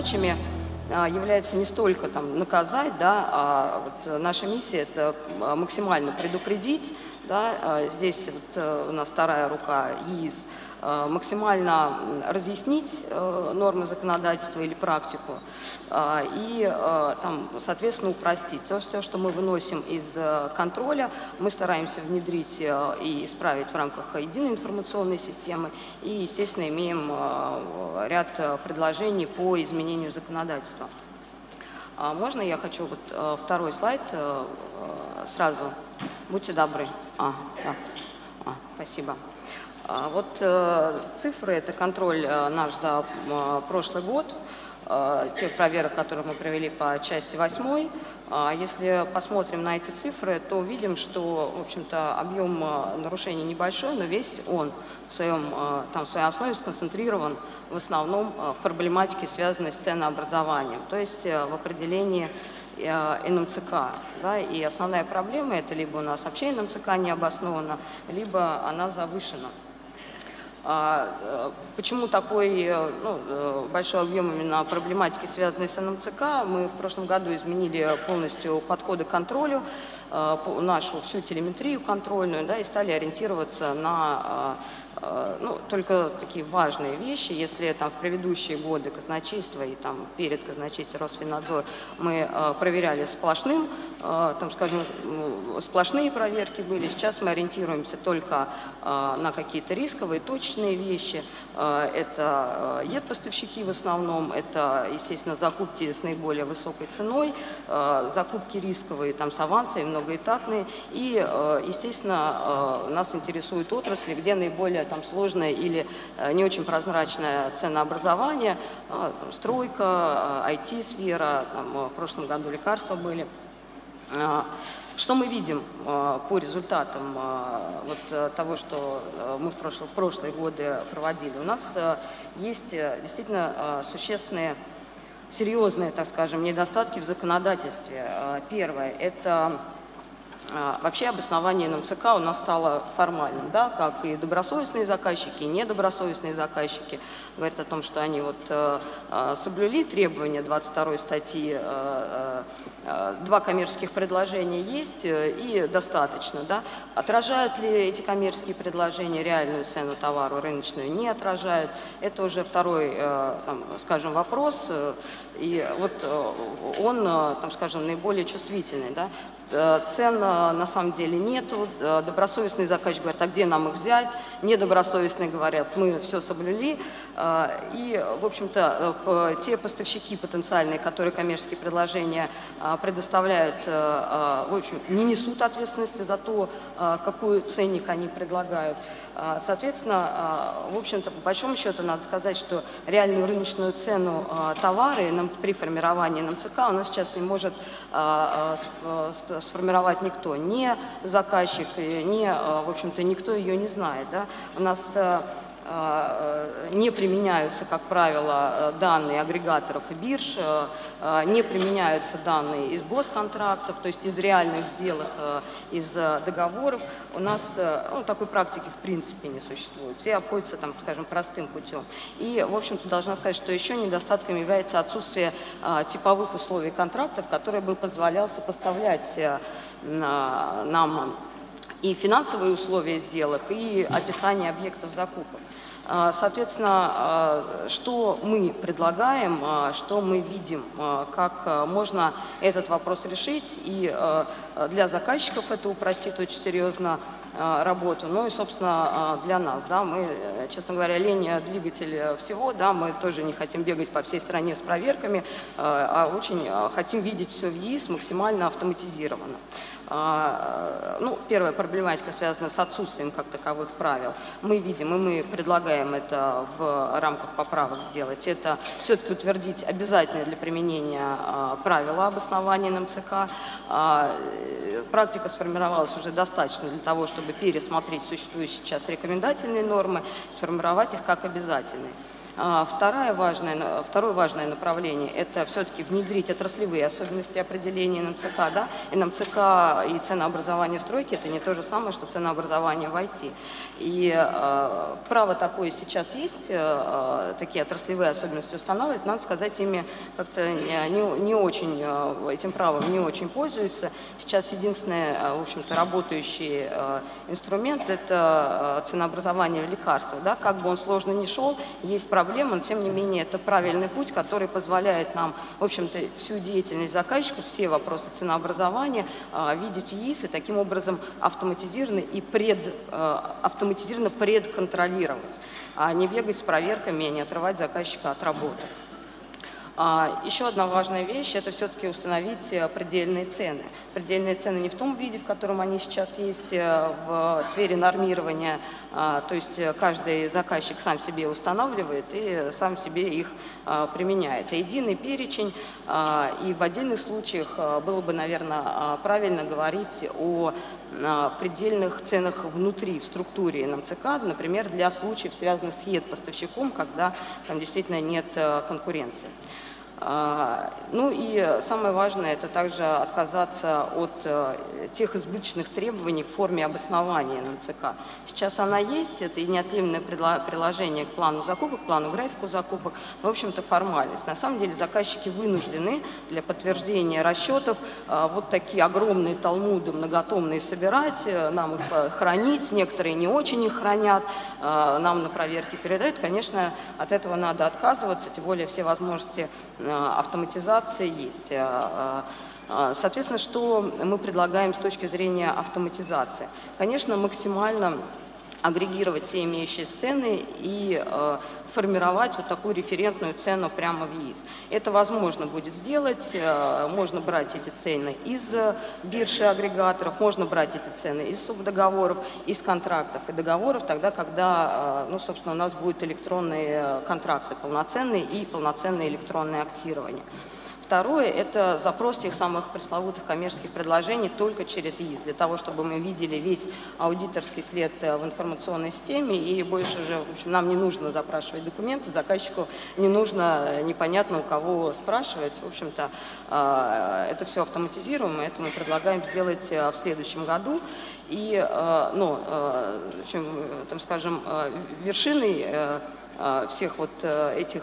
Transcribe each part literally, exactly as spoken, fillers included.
задачами является не столько там, наказать, да, а вот наша миссия – это максимально предупредить. Да, здесь вот у нас вторая рука ЕИС, максимально разъяснить нормы законодательства или практику и, там, соответственно, упростить. То, все, что мы выносим из контроля, мы стараемся внедрить и исправить в рамках единой информационной системы и, естественно, имеем ряд предложений по изменению законодательства. Можно я хочу вот второй слайд сразу? Будьте добры. А, да. а, спасибо. А, вот э, цифры – это контроль э, наш за э, прошлый год, э, тех проверок, которые мы провели по части восьмой. А если посмотрим на эти цифры, то увидим, что, в общем-то, объем э, нарушений небольшой, но весь он в, своем, э, там, в своей основе сконцентрирован в основном э, в проблематике, связанной с ценообразованием, то есть э, в определении эн эм цэ ка. Да, и основная проблема – это либо у нас вообще эн эм цэ ка не обоснована, либо она завышена. Почему такой ну, большой объем именно проблематики, связанной с эн эм цэ ка? Мы в прошлом году изменили полностью подходы к контролю, нашу всю телеметрию контрольную, да, и стали ориентироваться на ну, только такие важные вещи. Если там в предыдущие годы казначейство и там перед казначейством Росфиннадзор мы проверяли сплошным, там, скажем, сплошные проверки были, сейчас мы ориентируемся только на какие-то рисковые, точечные вещи. Это и эн-поставщики в основном, это, естественно, закупки с наиболее высокой ценой, закупки рисковые, там, с авансом, многоэтапные. И, естественно, нас интересуют отрасли, где наиболее там сложное или не очень прозрачное ценообразование, там, стройка, ай ти-сфера, в прошлом году лекарства были. Что мы видим по результатам вот того, что мы в, прошлом, в прошлые годы проводили? У нас есть действительно существенные, серьезные, так скажем, недостатки в законодательстве. Первое – это вообще обоснование эн эм цэ ка у нас стало формальным, да, как и добросовестные заказчики, и недобросовестные заказчики говорят о том, что они вот, э, соблюли требования двадцать второй статьи, э, э, два коммерческих предложения есть и достаточно. Да. Отражают ли эти коммерческие предложения реальную цену товара, рыночную? Не отражают. Это уже второй, э, там, скажем, вопрос, и вот он, там, скажем, наиболее чувствительный. Да. Цен на самом деле нету. Добросовестный заказчик говорит, а где нам их взять? Недобросовестные говорят, мы все соблюли. И, в общем-то, те поставщики потенциальные, которые коммерческие предложения предоставляют, в общем, не несут ответственности за то, какой ценник они предлагают. Соответственно, в общем-то, по большому счету, надо сказать, что реальную рыночную цену товара при формировании эн эм цэ ка у нас сейчас не может сформировать никто, ни заказчик, ни, в общем-то, никто ее не знает. Да? У нас не применяются, как правило, данные агрегаторов и бирж, не применяются данные из госконтрактов, то есть из реальных сделок, из договоров. У нас ну, такой практики в принципе не существует. Все обходятся, там, скажем, простым путем. И, в общем-то, должна сказать, что еще недостатком является отсутствие типовых условий контрактов, которые бы позволял сопоставлять нам и финансовые условия сделок, и описание объектов закупок. Соответственно, что мы предлагаем, что мы видим, как можно этот вопрос решить, и для заказчиков это упростит очень серьезно работу, ну и, собственно, для нас. Да, мы, честно говоря, лень двигатель всего, да, мы тоже не хотим бегать по всей стране с проверками, а очень хотим видеть все в ЕИС максимально автоматизированно. Ну, первая проблематика связана с отсутствием как таковых правил. Мы видим, и мы предлагаем это в рамках поправок сделать, это все-таки утвердить обязательное для применения правила обоснования эн эм цэ ка. Практика сформировалась уже достаточно для того, чтобы пересмотреть существующие сейчас рекомендательные нормы, сформировать их как обязательные. Второе важное, второе важное направление – это все-таки внедрить отраслевые особенности определения эн эм цэ ка. Да? эн эм цэ ка и ценообразование в стройке – это не то же самое, что ценообразование в ай ти. И э, право такое сейчас есть, э, такие отраслевые особенности устанавливать, надо сказать, ими как-то не, не очень, э, этим правом не очень пользуются. Сейчас единственный, в общем-то, работающий э, инструмент – это э, ценообразование в лекарствах. Да? Как бы он сложно ни шел, есть проблемы, но тем не менее это правильный путь, который позволяет нам, в общем-то, всю деятельность заказчиков, все вопросы ценообразования э, видеть в ЕИС и таким образом автоматизированно и пред, э, автоматизированно предконтролировать, а не бегать с проверками и не отрывать заказчика от работы. А еще одна важная вещь – это все-таки установить предельные цены. Предельные цены не в том виде, в котором они сейчас есть в сфере нормирования, то есть каждый заказчик сам себе устанавливает и сам себе их применяет. А единый перечень, и в отдельных случаях было бы, наверное, правильно говорить о предельных ценах внутри, в структуре эн эм цэ ка, например, для случаев, связанных с и и ди-поставщиком, когда там действительно нет конкуренции. Ну и самое важное – это также отказаться от тех избыточных требований к форме обоснования эн эм цэ ка. Сейчас она есть, это и неотъемлемое приложение к плану закупок, к плану графику закупок, но, в общем-то, формальность. На самом деле заказчики вынуждены для подтверждения расчетов вот такие огромные талмуды многотомные собирать, нам их хранить, некоторые не очень их хранят, нам на проверки передают. Конечно, от этого надо отказываться, тем более все возможности автоматизации есть. Соответственно, что мы предлагаем с точки зрения автоматизации? Конечно, максимально агрегировать все имеющиеся цены и э, формировать вот такую референтную цену прямо в ЕИС. Это возможно будет сделать, э, можно брать эти цены из биржи агрегаторов, можно брать эти цены из субдоговоров, из контрактов и договоров, тогда, когда, э, ну, собственно, у нас будут электронные контракты полноценные и полноценное электронное актирование. Второе – это запрос тех самых пресловутых коммерческих предложений только через ЕИС, для того, чтобы мы видели весь аудиторский след в информационной системе, и больше же, в общем, нам не нужно запрашивать документы, заказчику не нужно непонятно у кого спрашивать. В общем-то, это все автоматизируем, и это мы предлагаем сделать в следующем году. И, ну, в общем, там, скажем, вершиной всех вот этих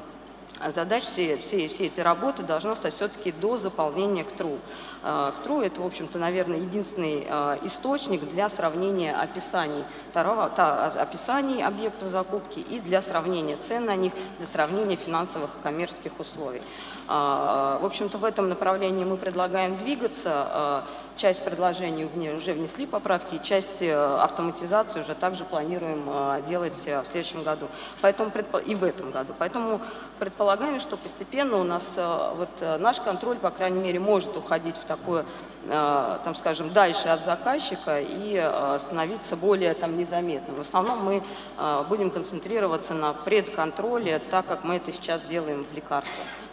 задач всей, всей, всей этой работы должно стать все-таки до заполнения КТРУ. КТРУ – это, в общем-то, наверное, единственный источник для сравнения описаний, описаний объектов закупки и для сравнения цен на них, для сравнения финансовых и коммерческих условий. В общем-то, в этом направлении мы предлагаем двигаться. Часть предложений уже внесли поправки, часть автоматизации уже также планируем делать в следующем году, поэтому, и в этом году. Поэтому предполагаем, что постепенно у нас вот наш контроль, по крайней мере, может уходить в такое, там, скажем, дальше от заказчика и становиться более там незаметным. В основном мы будем концентрироваться на предконтроле, так как мы это сейчас делаем в лекарствах.